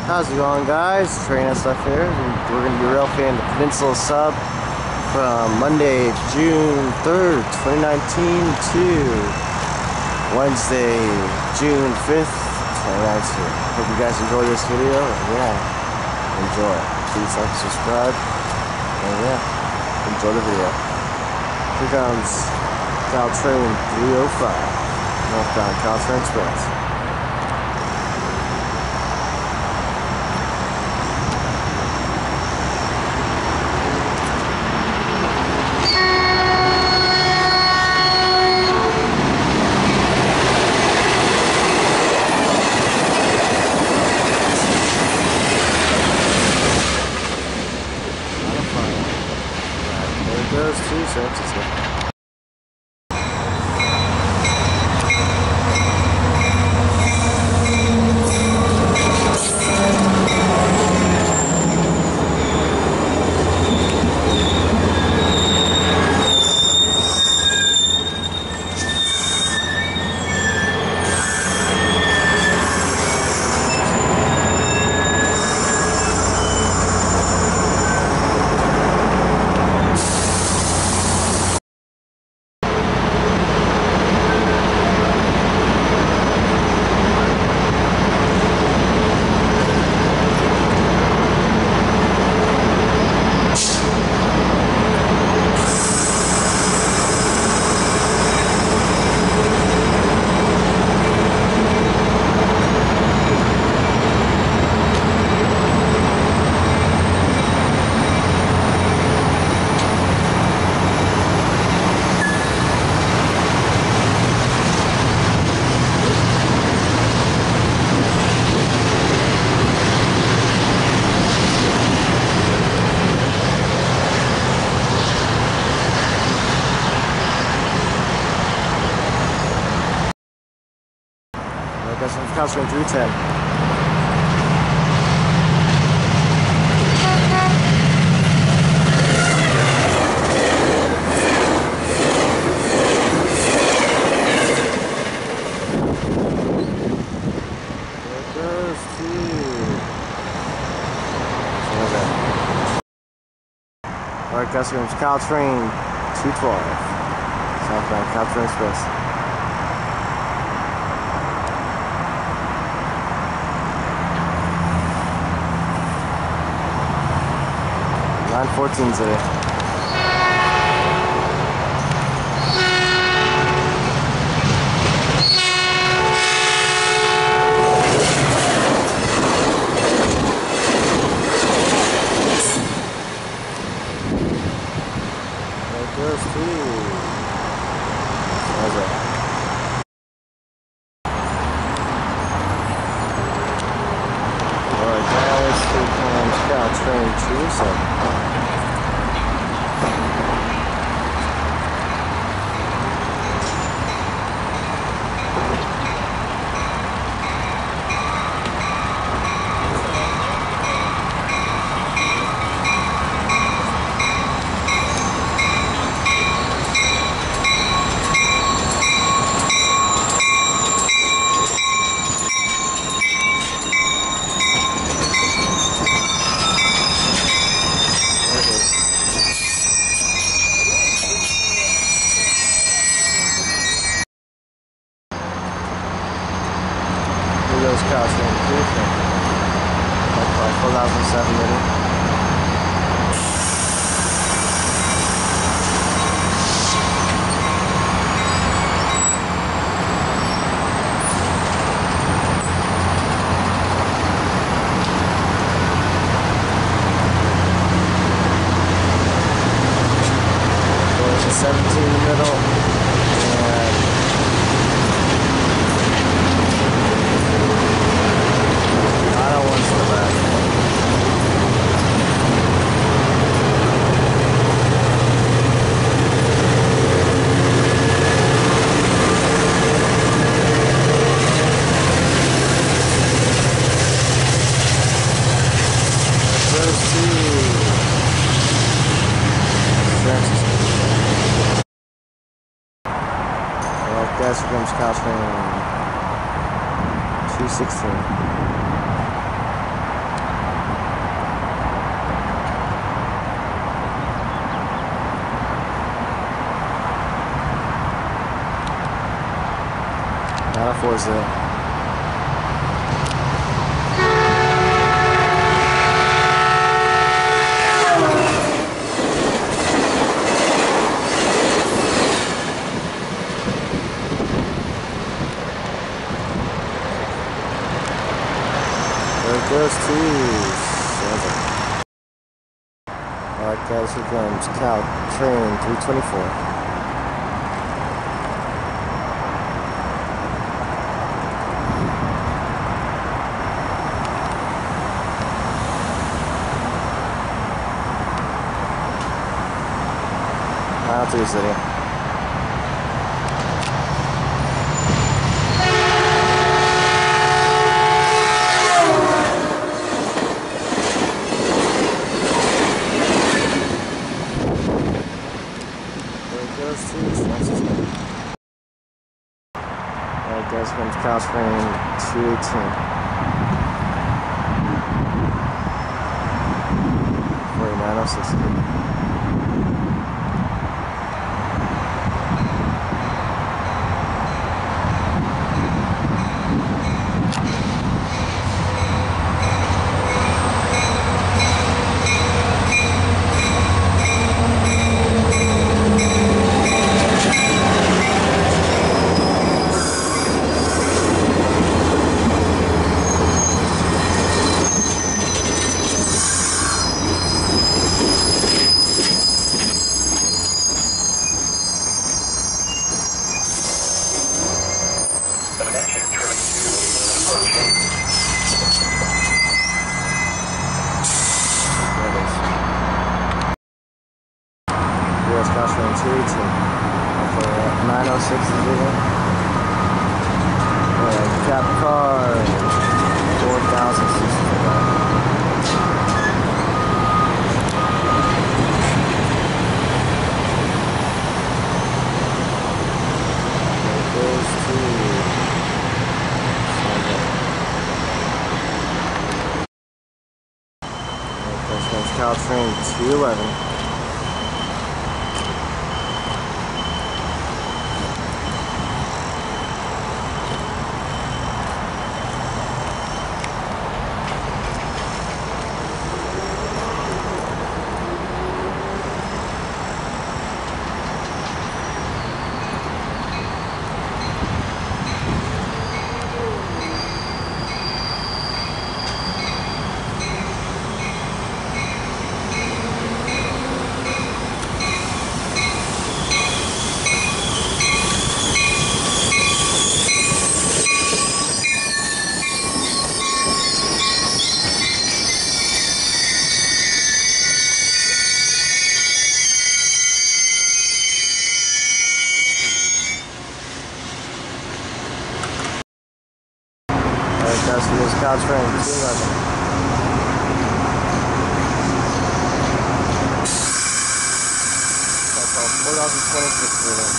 How's it going, guys? Train and stuff here. We're going to be railfanning the Peninsula sub from Monday, June 3rd, 2019 to Wednesday, June 5th, 2019. Hope you guys enjoy this video. Yeah, enjoy. Please like, subscribe, and yeah, enjoy the video. Here comes Caltrain 305, northbound Caltrain Express. Those 2 cents. That's from Caltrain 310. Alright, guys, here comes Caltrain 212. Southbound Caltrain Express. Line 14 today. There goes two. How's that? Alright, guys, here comes Caltrain 207. Those Caltrain 4007 minute. There's a 17 in the middle. Guys, here comes Caltrain 216. 904 0. There goes to 7. Alright guys, here comes Caltrain 324. Mile 2 City. Alright guys, comes Caltrain 218. 4906. US Caltrain 218 for 906 is leaving. Cap car 4,065. There goes to 7. There's Caltrain 211. That's for this Caltrain 211. That's all 4,026 minutes.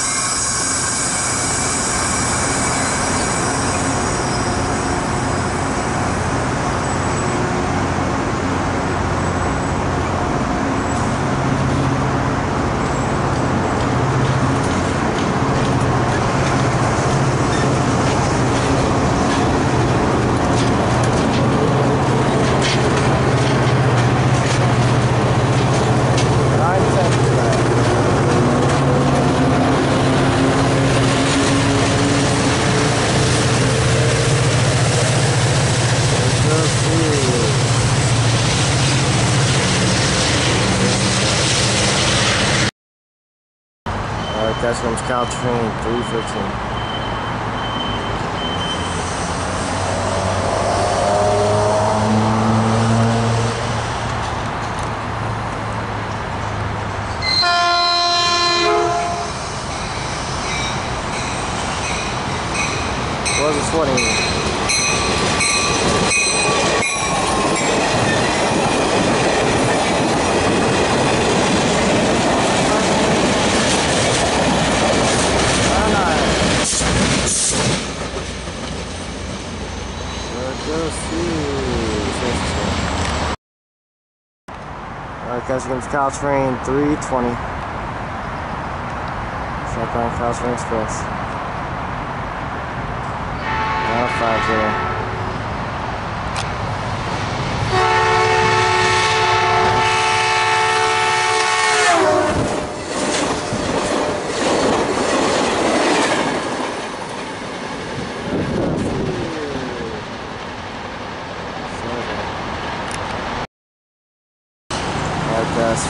That's from Caltrain 315. Was a 20. Alright guys, here comes Caltrain 320. Southbound Caltrain Express. 325 there. That's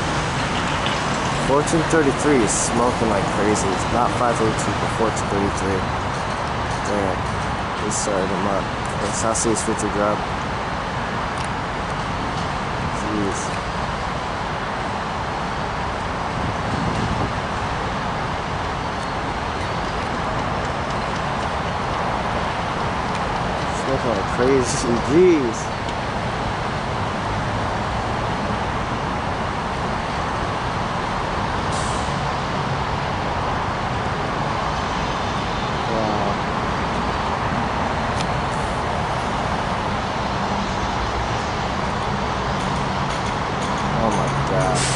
1433 is smoking like crazy. It's not 582, but 1433. Damn. We started him up. That's how South 50 drop. Jeez. Smoking like crazy. Jeez. Oh my God.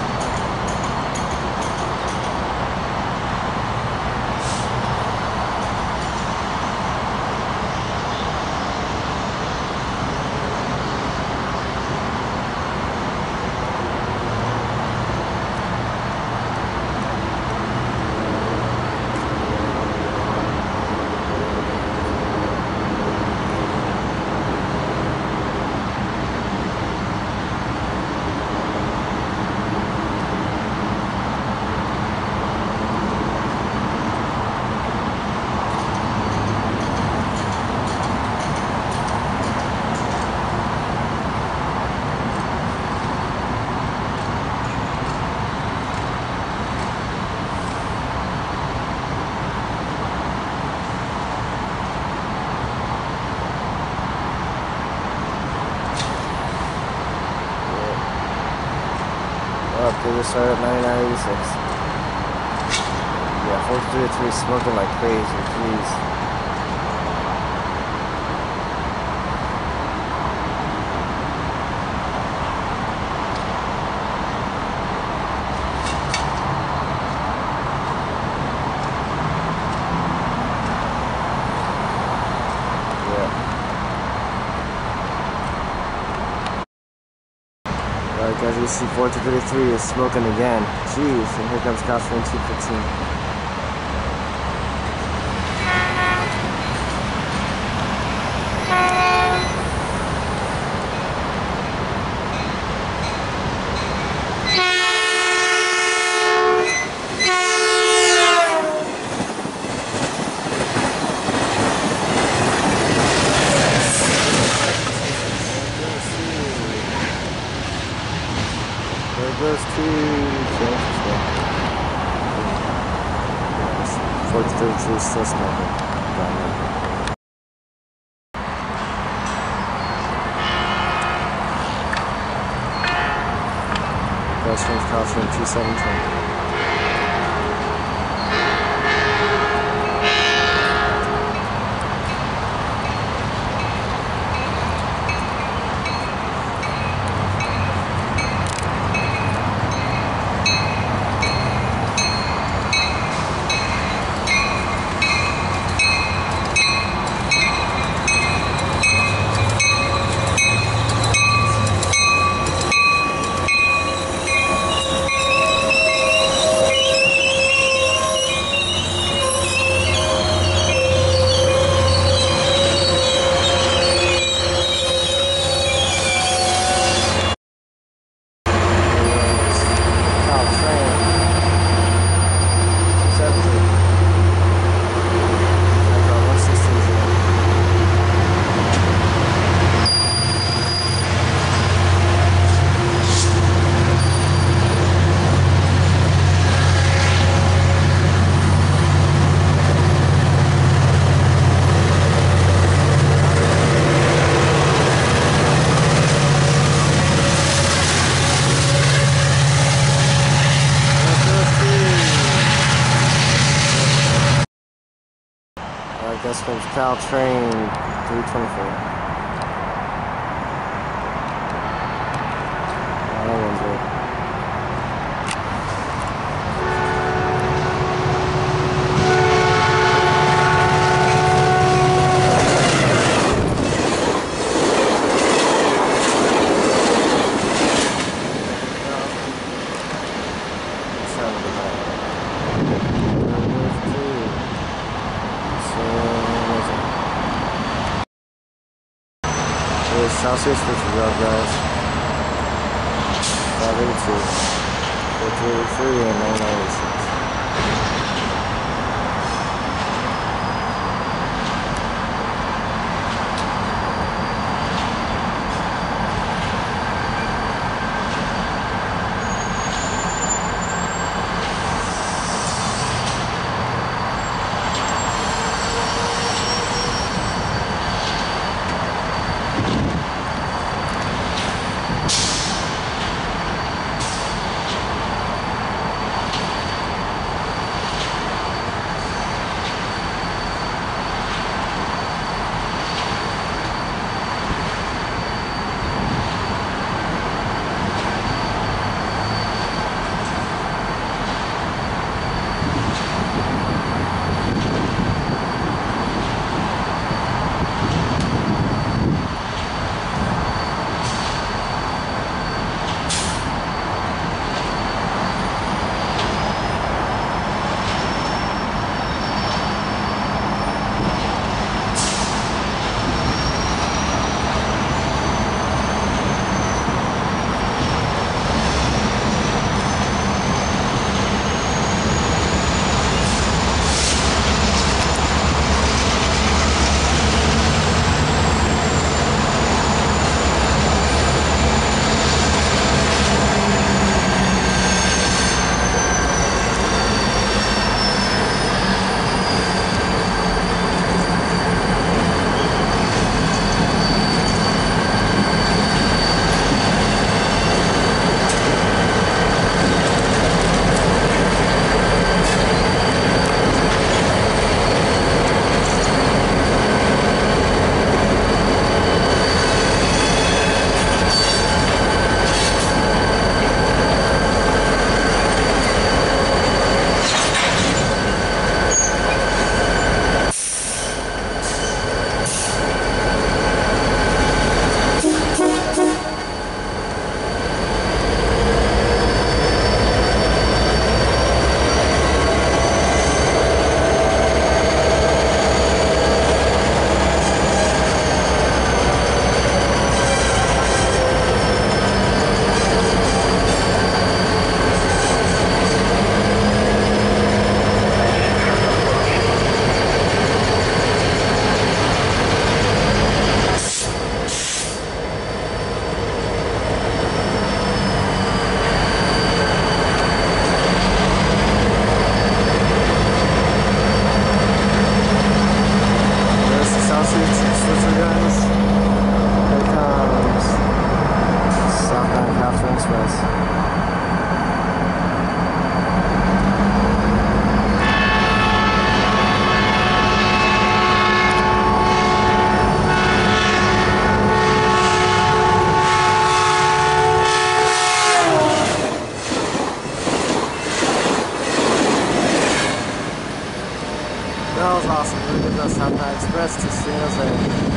Up to the start at 99.86. Yeah, 433 smoking like crazy, jeez. Alright guys, you see 433 is smoking again. Jeez, and here comes Caltrain 215. There goes two changes. 433 still smoking. Best range Caltrain 217. This comes Caltrain 324. Here's Celsius for real, guys. 582, 483, and 996. That was awesome. We did the Southbound Express to San Jose.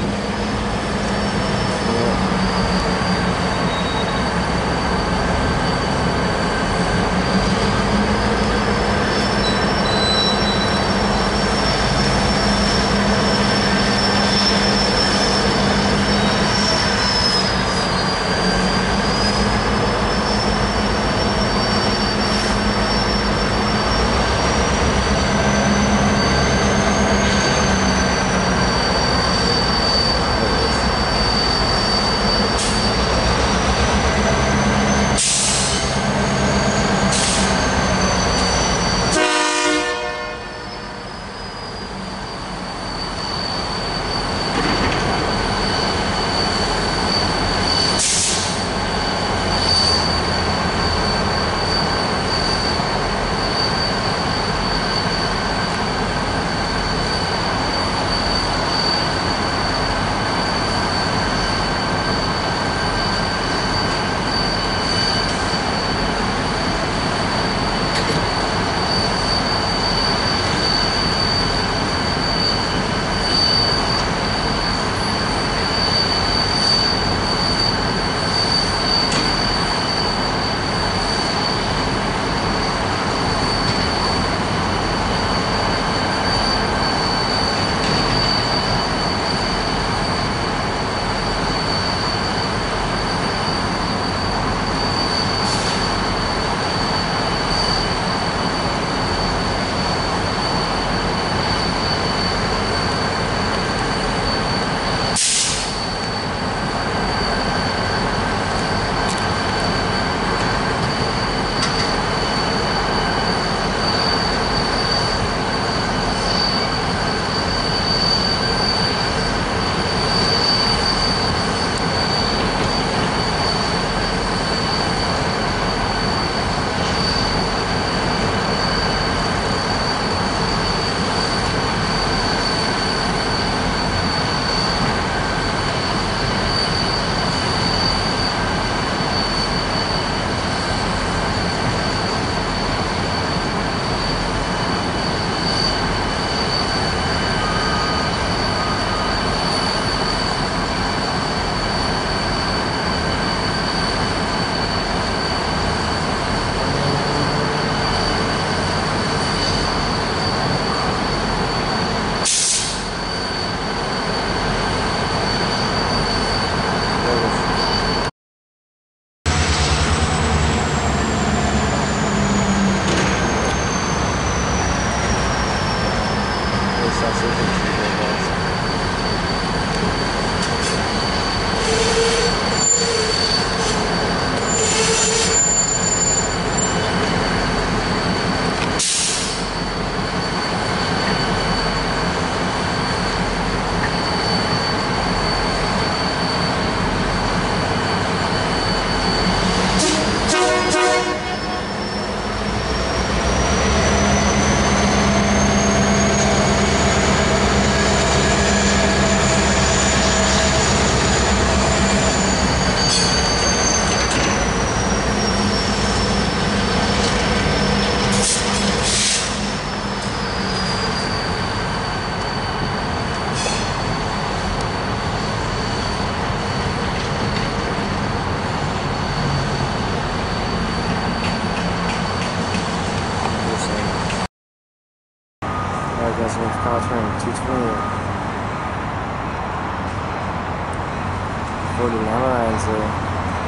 49 lines there.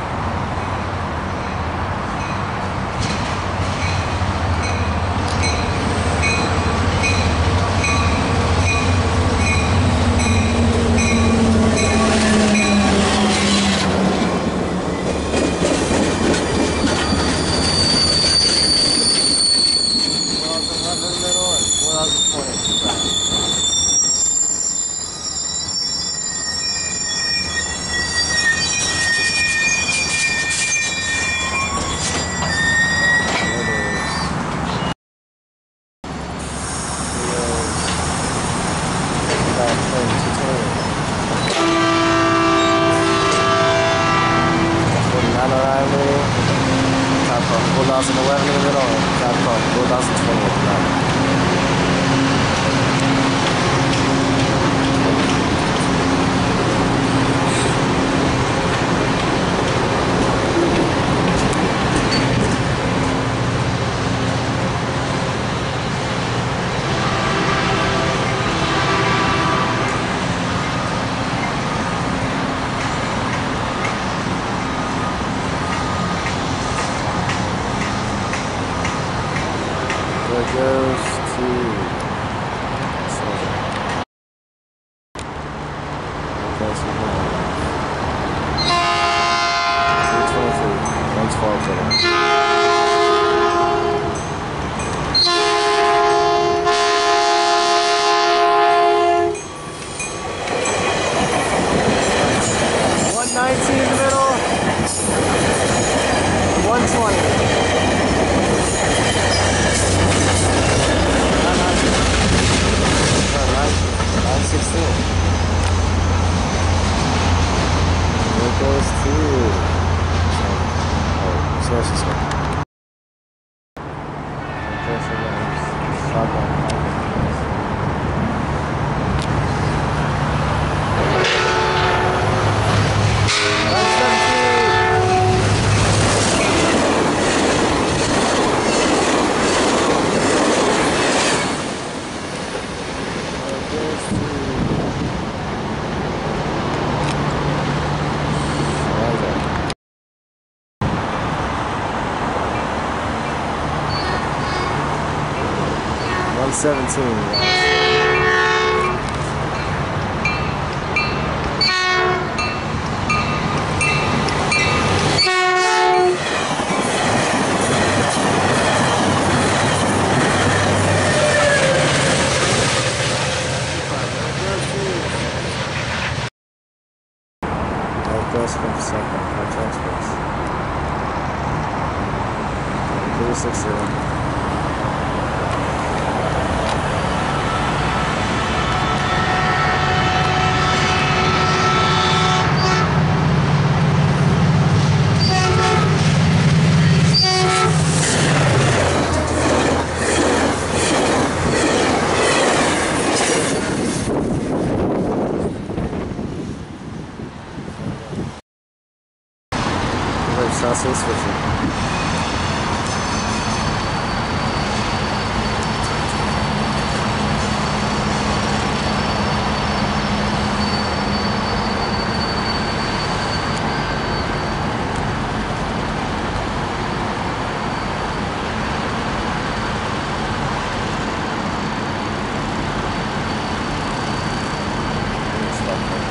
Celsius fishing.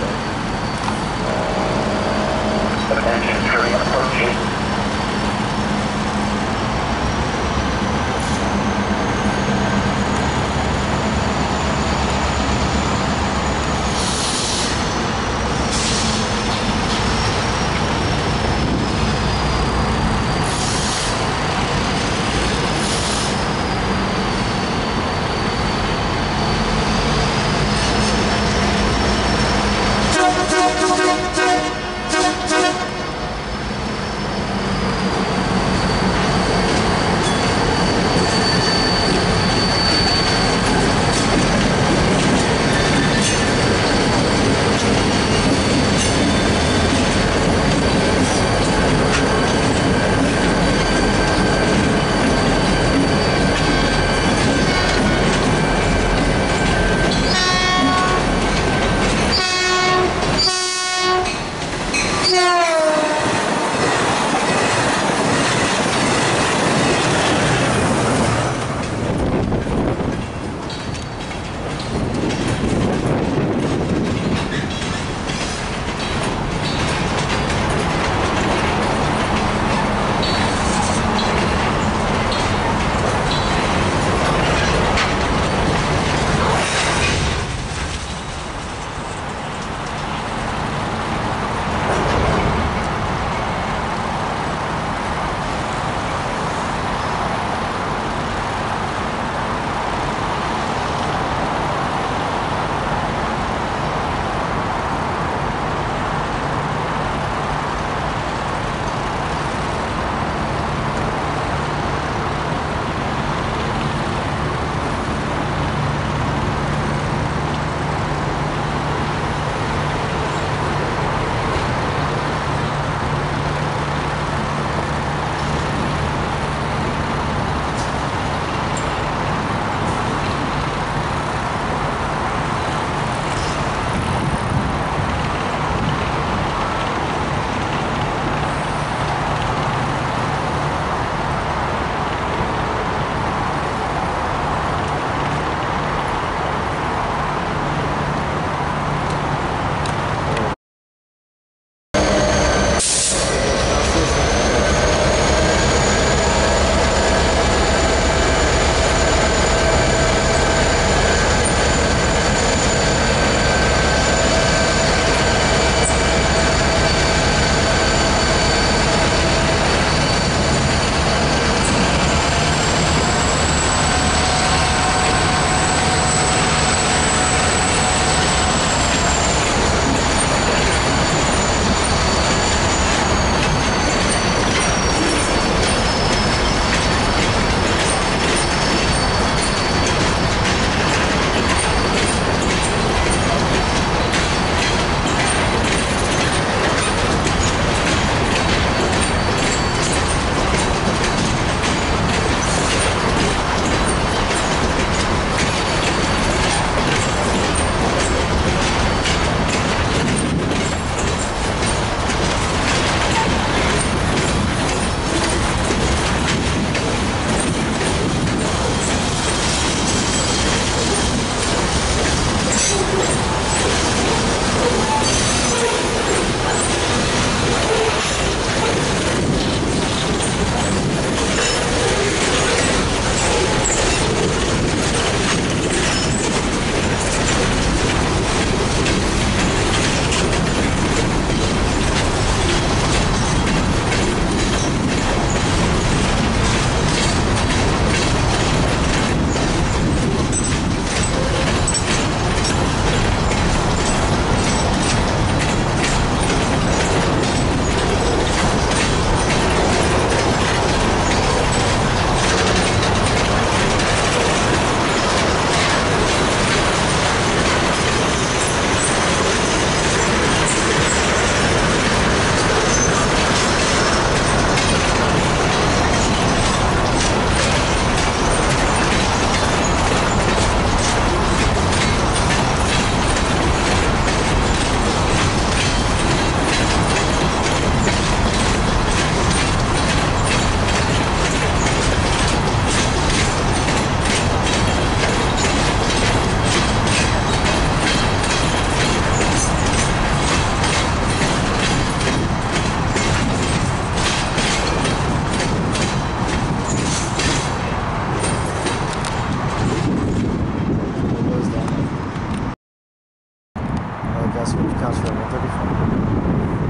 Attention, carry approaching. Gas switch Caltrain 134.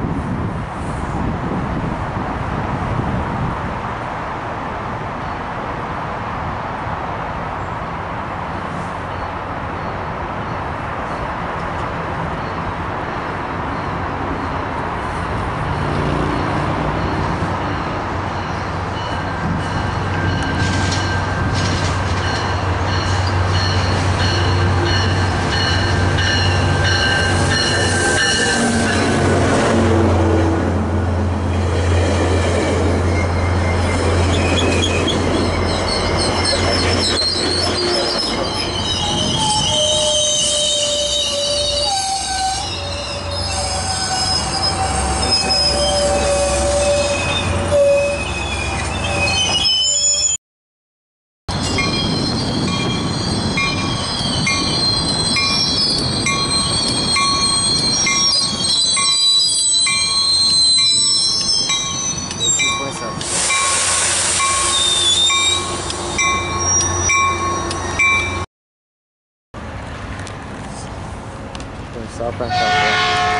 Stop back out there.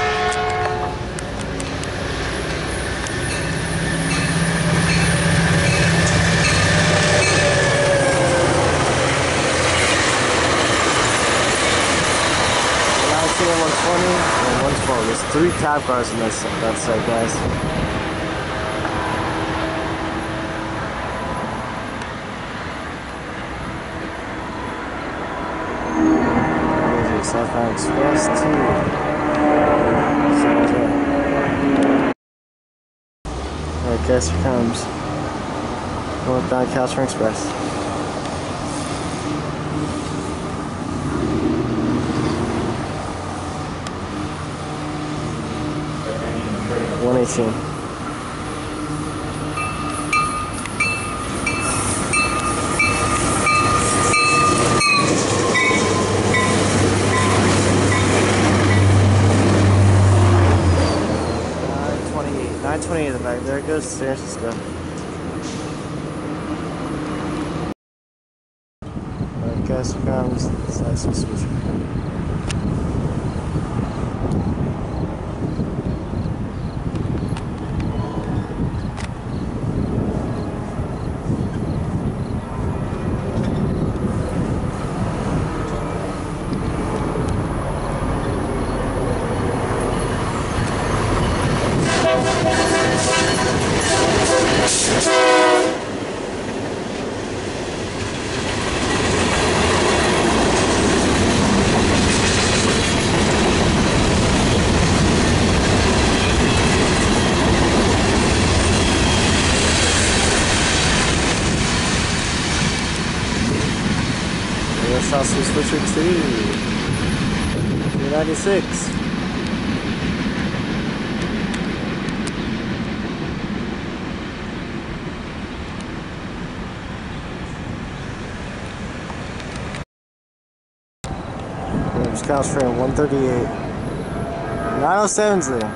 And 112. There's 3 cab cars in that side, guys. Southbound Express 2. Alright guys, here comes northbound Caltrain Express. $118. $928 in the back. There it goes, San Francisco. Alright guys, here comes the side switcher. South Switcher 2, 396. There's Caltrain 138. 907's there.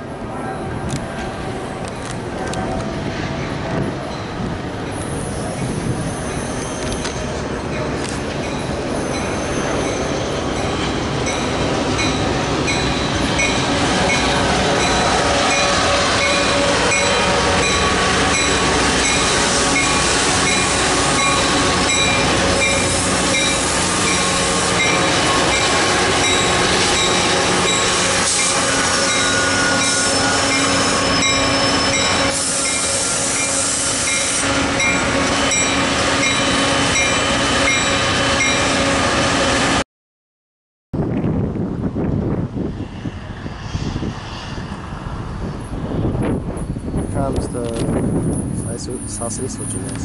Comes the South City switcher, guys.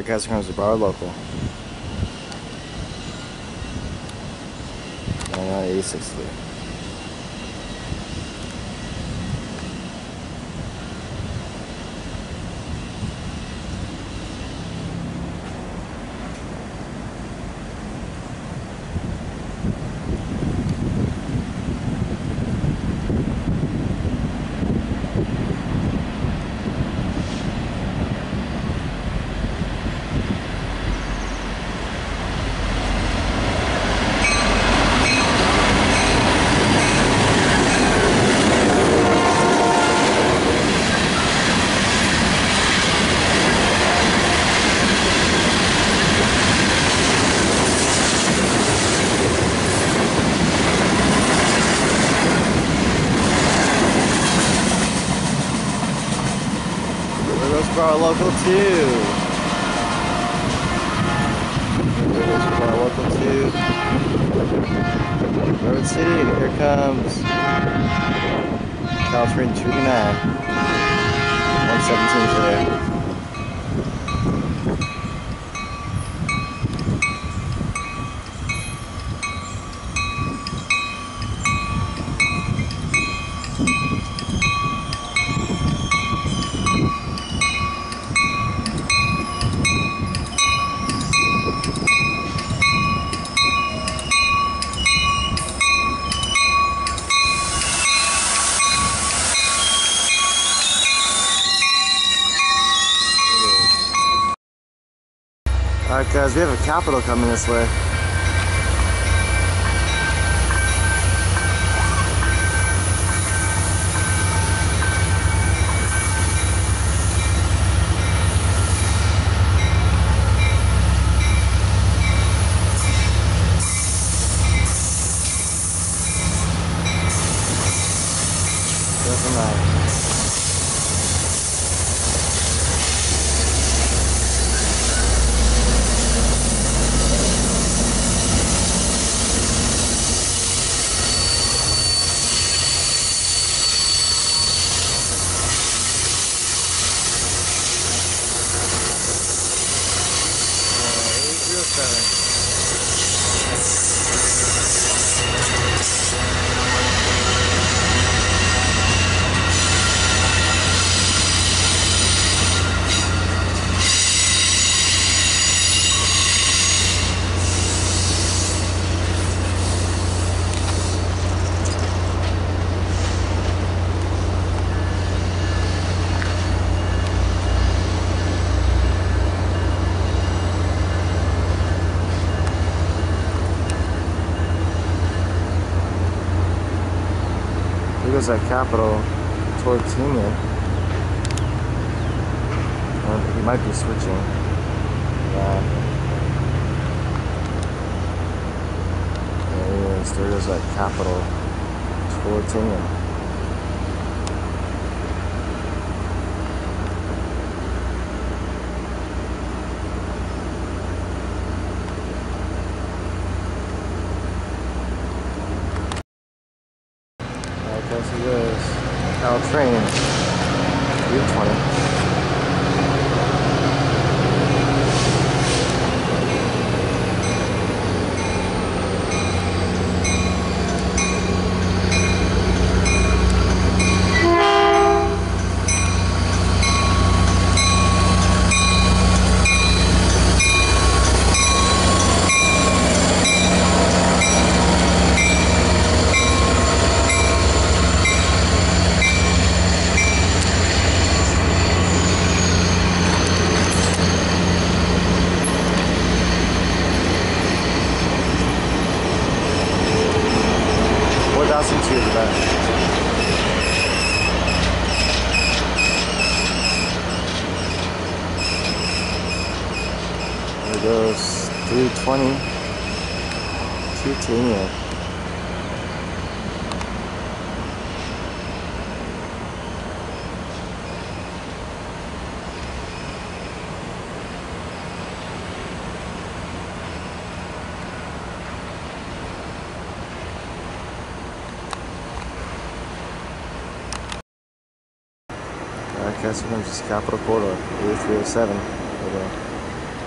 Alright guys, here comes the bar local. 8986. Bar local 2. There's bar local 2. Road City, and here comes Caltrain 2 to 9. 117's there. Alright guys, we have a Capital coming this way. Doesn't matter. Here goes that Capital toward Tinian. He might be switching. Yeah. Anyways, there goes that Capital toward Tinian. Guys, he goes Caltrain 320. To the back. There goes 320 to Tinian. Alright guys, we're going to just Capital Corridor, 8307.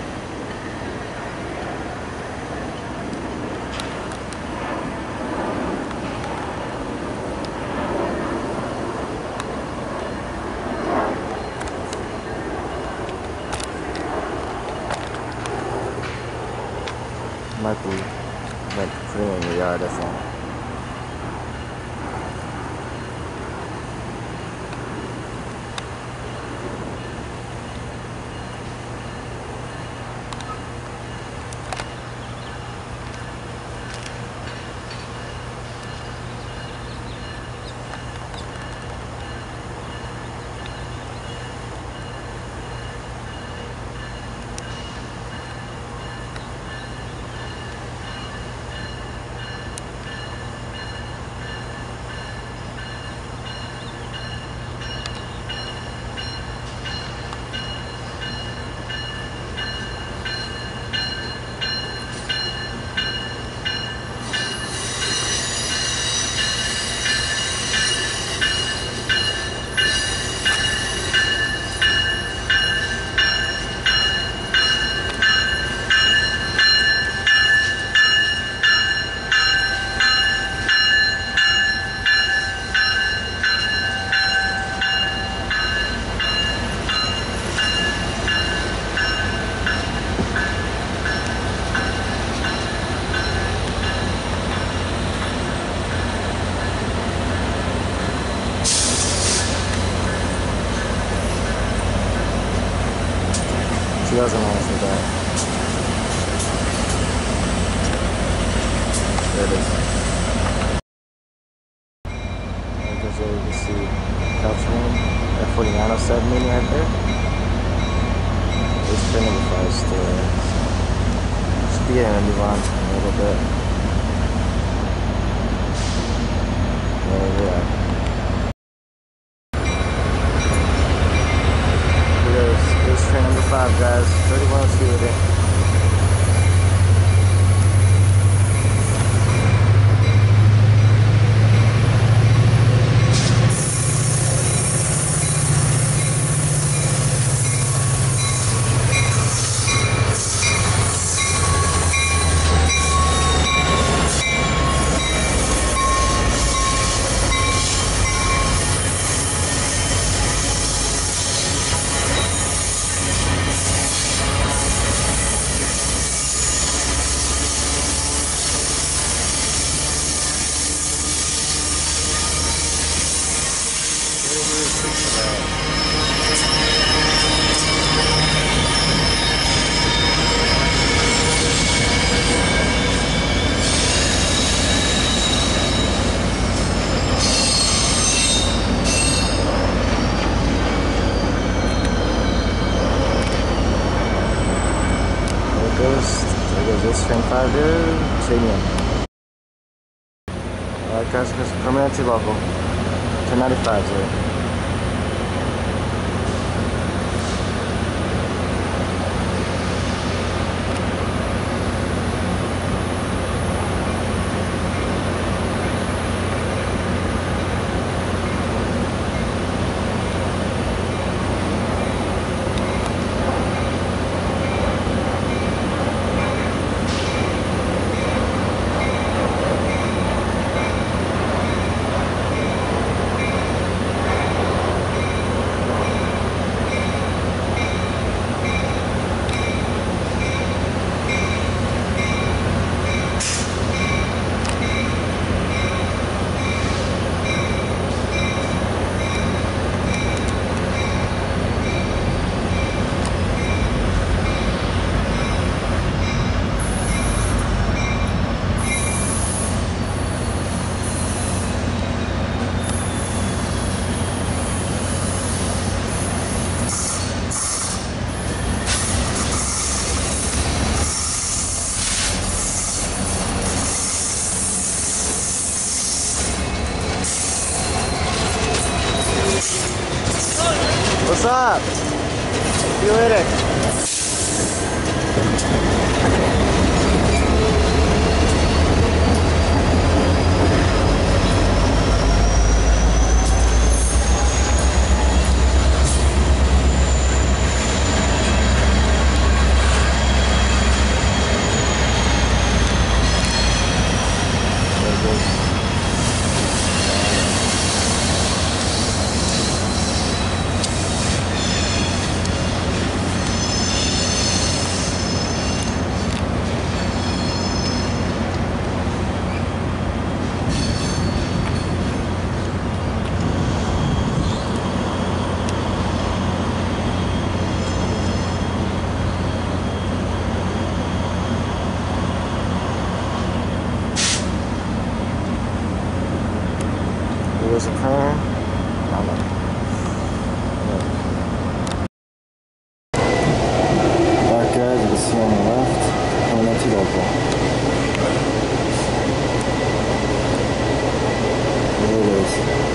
Like putting it in the yard, I think. She doesn't answer that. There it is. I guess there you can see Caltrain F4907 mini right there. This train number 5 is still there. Should be getting a move on in a little bit. There we are. Here's train number 5, guys. 3102 with it. There goes this train 5 there, Stadium. Alright guys, coming at you local. 1095 there. What's up? See you later. there's a car. I don't know. Alright guys, you can see on the left, coming into local. There it is.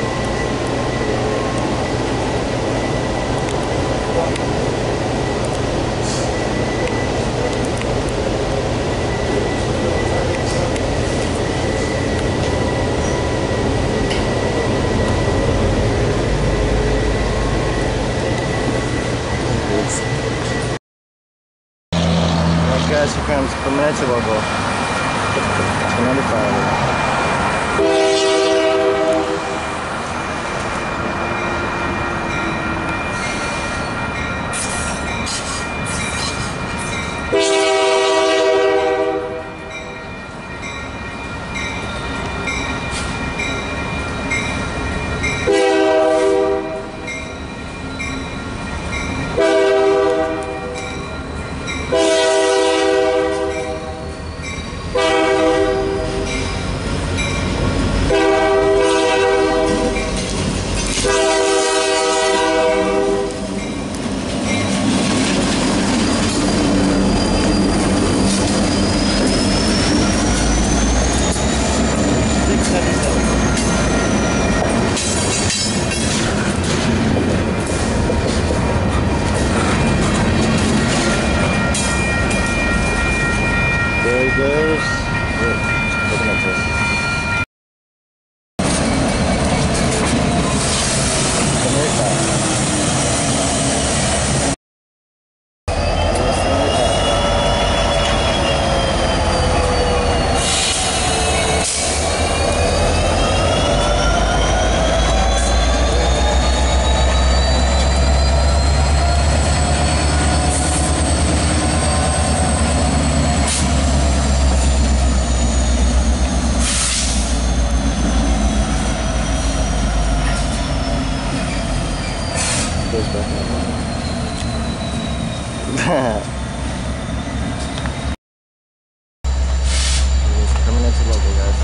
Guys, here comes Peninsula logo. 95. There he goes. Looking at this. Goes back coming into local, guys.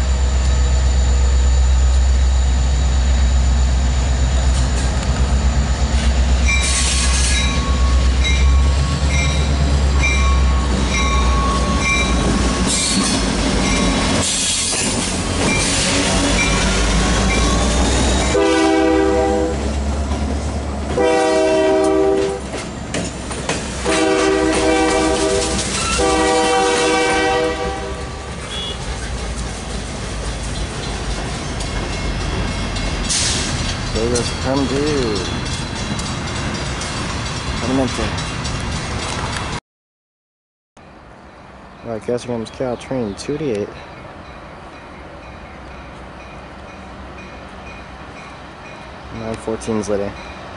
There goes come dude. Coming into. Alright, guys, here comes Caltrain 2D8. Nine 14s later.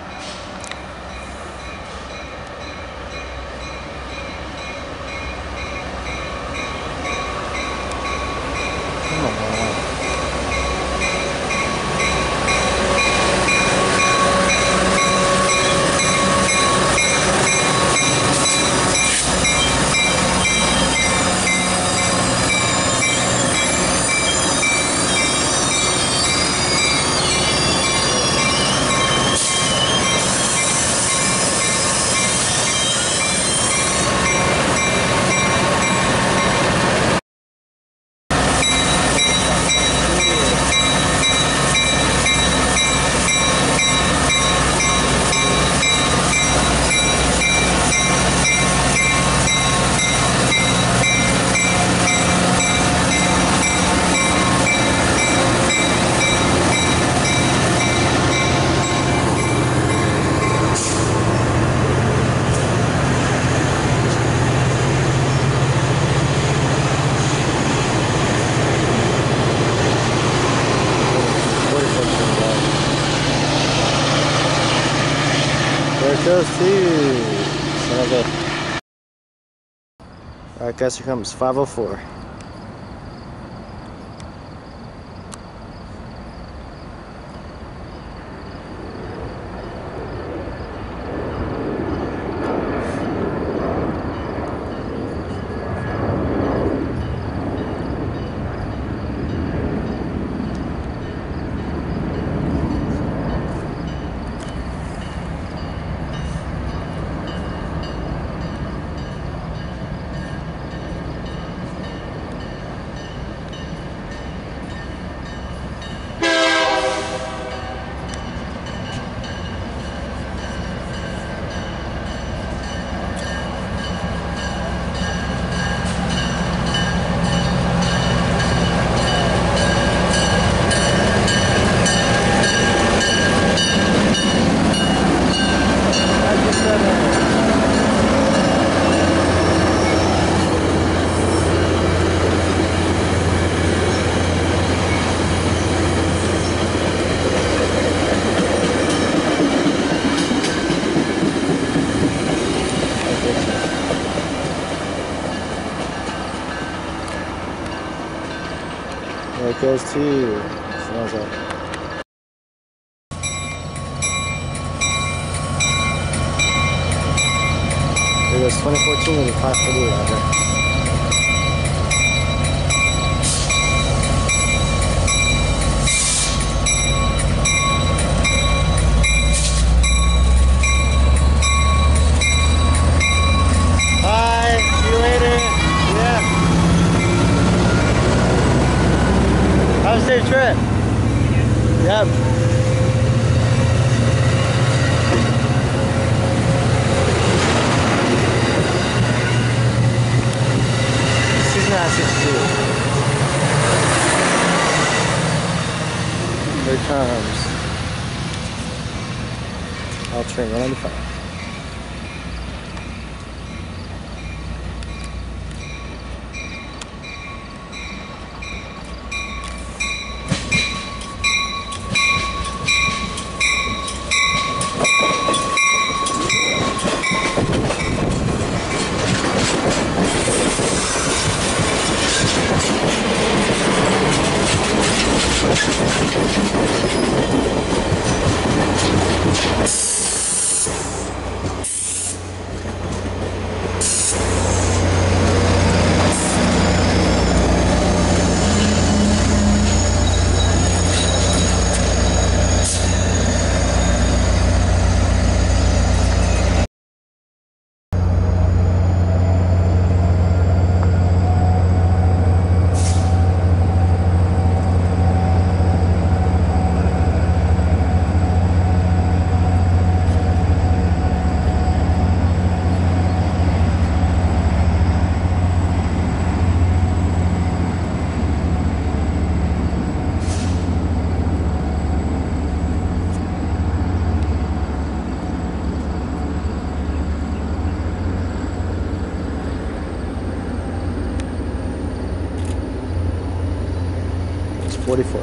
There it goes too. Alright guys, here comes 504. There it goes to you. Smells like. It was 2014 and 548 out there. Bye. See you later. Yeah. Have a safe trip. Yep. Not 62. Here comes Caltrain 195. It's 44.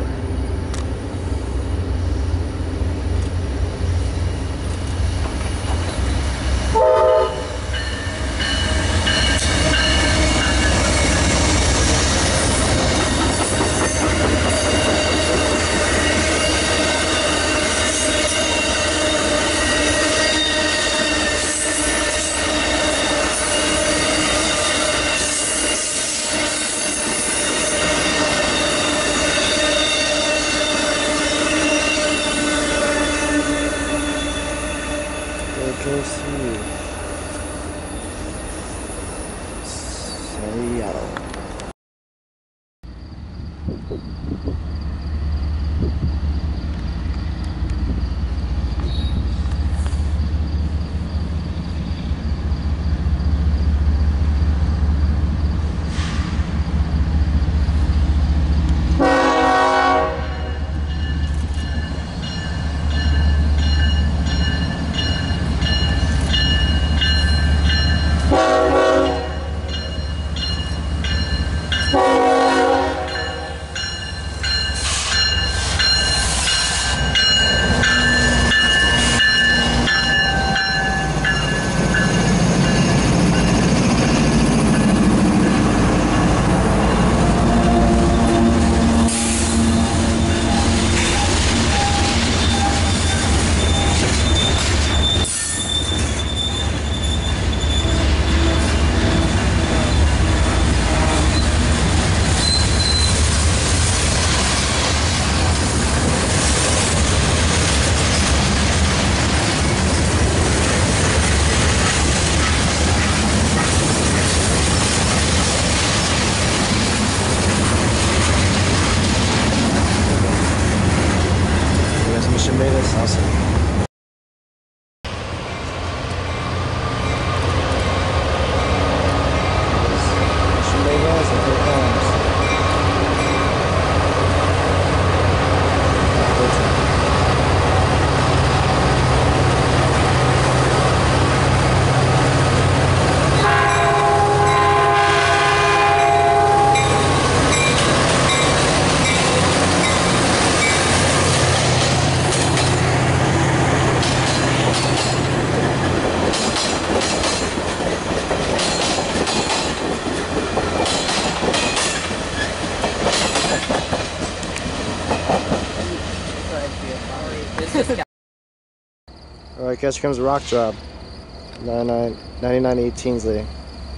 Seattle. Awesome. Alright guys, here comes a rock job. 9918's leading.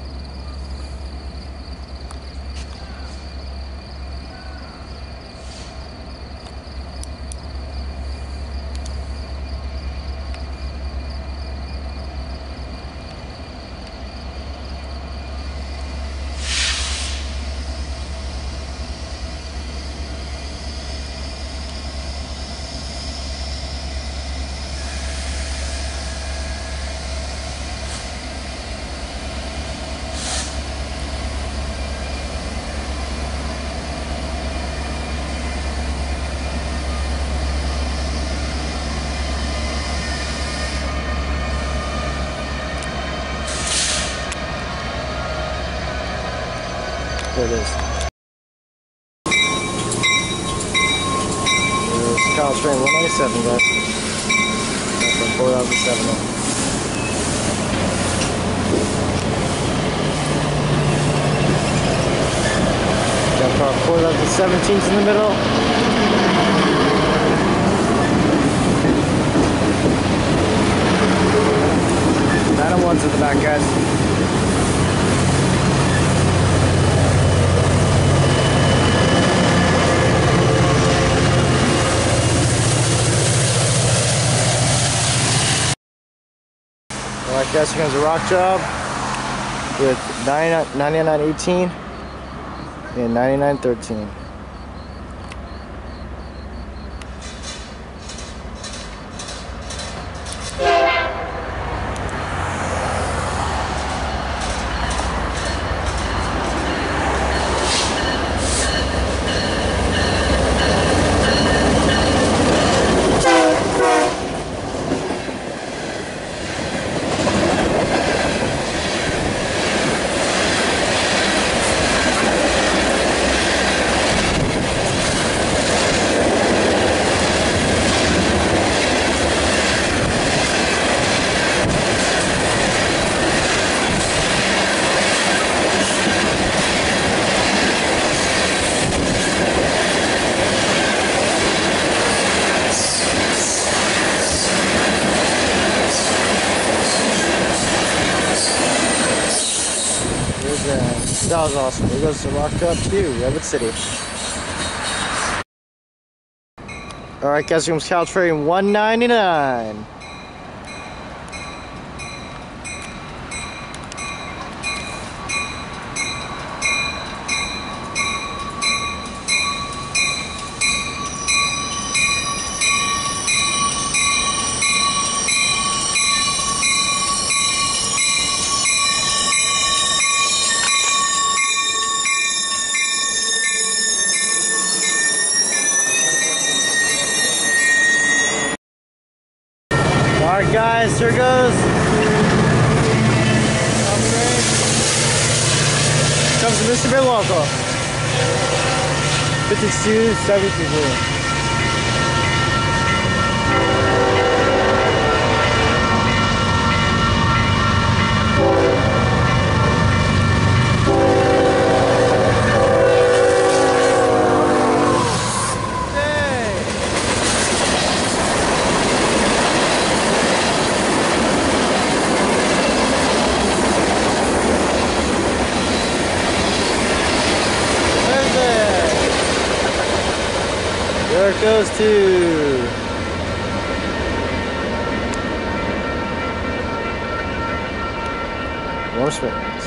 There it is. There's Caltrain 197, guys. That's from 4007. Got car 4017's in the middle. Nine one's at the back, guys. Alright guys, here comes a rock job with 9918 and 9913. That was awesome. Here goes the rock job 2, Redwood City. Alright guys, here comes Caltrain 199. Alright guys, here goes. Comes to Mr. Milwaukee. 52-73. There it goes to warm spin.